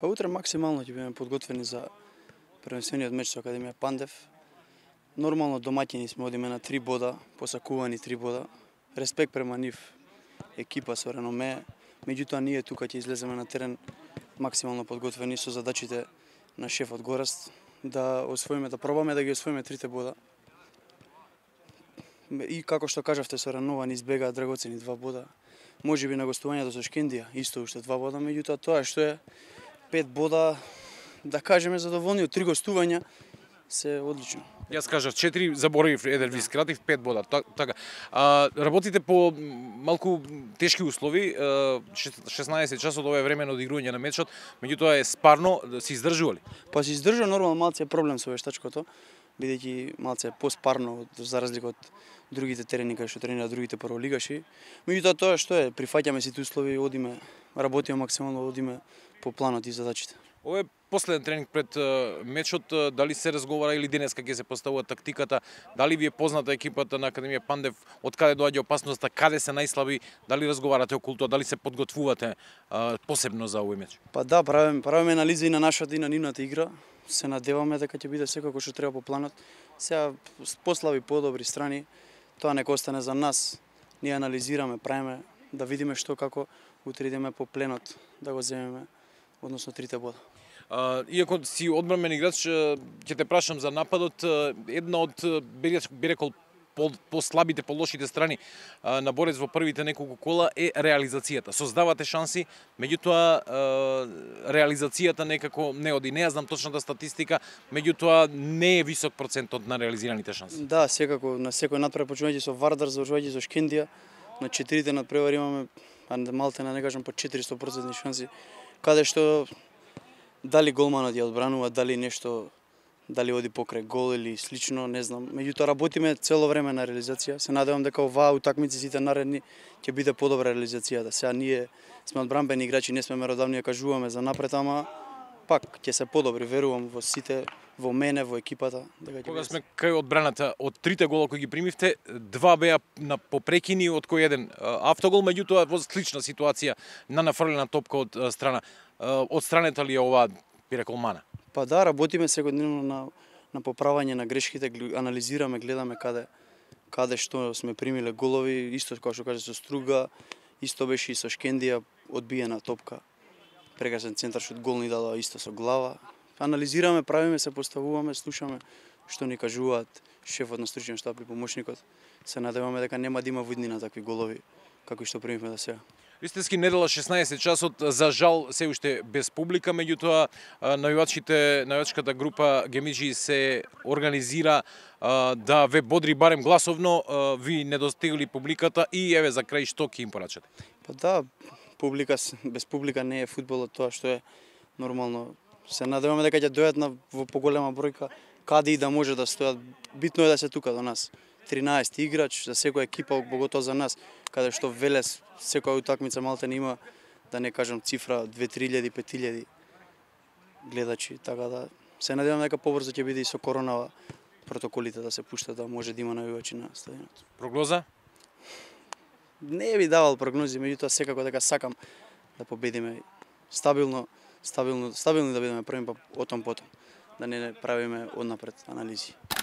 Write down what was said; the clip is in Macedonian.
Па утре максимално ќе бидеме подготвени за првенствениот меч со Академија Пандев. Нормално домаќини сме, одиме на 3 бода, посакувани 3 бода. Респект према нив, екипа со реноме. Меѓутоа ние тука ќе излеземе на терен максимално подготвени со задачите на шефот Гораст да освоиме, да пробаме да ги освоиме 3 бода. И како што кажавте, со реновани избегаа драгоцени 2 бода. Можеби на гостувањето со Шкендија исто уште 2 бода, меѓутоа тоа што е 5 бода, да кажеме задоволни од 3 гостувања, се одлично. Јас кажав 4, заборавив еден ви скратив 5 бода. Така. Работите по малку тешки услови, 16 часот ова е време на одигрување на мечот, меѓутоа е спарно, се издржува ли? Па се издржува, нормално малце е проблем со вештачкото, бидејќи малце е поспарно за разлика од другите терени кај што тренираат другите прволигаши. Меѓутоа тоа што е, прифаќаме сите услови, одиме, работиме максимално, одиме по планот и задачите. Ова е последен тренинг пред мечот, дали се разговара или денеска ќе се поставува тактиката, дали ви е позната екипата на Академија Пандев, од каде доаѓа опасноста, каде се најслаби, дали разговарате околу тоа, дали се подготвувате посебно за овој меч? Па да, правиме анализа и на нашата и на нивната игра. Се надеваме дека ќе биде секако што треба по планот. Сега послаби подобри страни, тоа нека остане за нас. Ние анализираме, правиме да видиме што како утре идеме по пленот да го земеме, односно 3 бода. Иако си одбранбен играч, ќе те прашам за нападот. Една од, би рекол, по-слабите, по-лошите страни на борец во првите неколку кола е реализацијата. Создавате шанси, меѓутоа реализацијата некако не оди. Не ја знам точната статистика, меѓутоа не е висок процентот на реализираните шанси. Да, секако, на секој надпревар почнувајќи со Вардар, завршувајќи со Шкендија, на 4 надпревари имаме малте не кажам по 400% шанси, каде што дали голманот ја одбранува, дали нешто, дали оди покрај гол или слично, не знам. Меѓутоа работиме цело време на реализација. Се надевам дека оваа утакмици сите наредни ќе биде подобра реализацијата. Сега ние сме одбранбени играчи, не сме меродавни да кажуваме за напред, ама пак ќе се подобри, верувам во сите, во мене, во екипата. Кога сме кај одбраната, од 3 гола кои ги примивте, 2 беа на попрекини, од кој еден автогол, меѓутоа во слична ситуација на нафрлена топка од страна. Од страната ли е ова, би рекол, мана? Па да, работиме секојдневно на поправање на грешките, анализираме, гледаме каде што сме примиле голови, исто како што кажа со Струга, исто беше и со Шкендија, одбиена топка. Прекрасен центаршут, гол ни дала исто со глава. Анализираме, правиме се, поставуваме, слушаме што ни кажуваат шефот на стручен штаб и помошникот. Се надеваме дека нема да има видни на такви голови како што примивме до сега. Вистински недела 16 часот, за жал се уште без публика, меѓутоа навивачката група Гемиџи се организира да ве бодри барем гласовно, ви недостигли публиката и еве за крај што ќе им порачате? Па да, публика, без публика не е фудбалот тоа што е нормално. Се надеваме дека ќе дојдат во поголема бројка, каде и да може да стојат. Битно е да се тука до нас. 13 играч за секоја екипа, поготоа за нас, каде што Велес секоја утакмица малте не има, да не кажам цифра 2-3 5.000 гледачи, така да се надевам дека побрзо ќе биде и со коронава протоколите да се пуштат, да може да има навивачи на стадионот. Прогноза? Не би давал прогнози, меѓутоа секако дека сакам да победиме стабилно да бидеме први, па потом, да не правиме однапред анализи.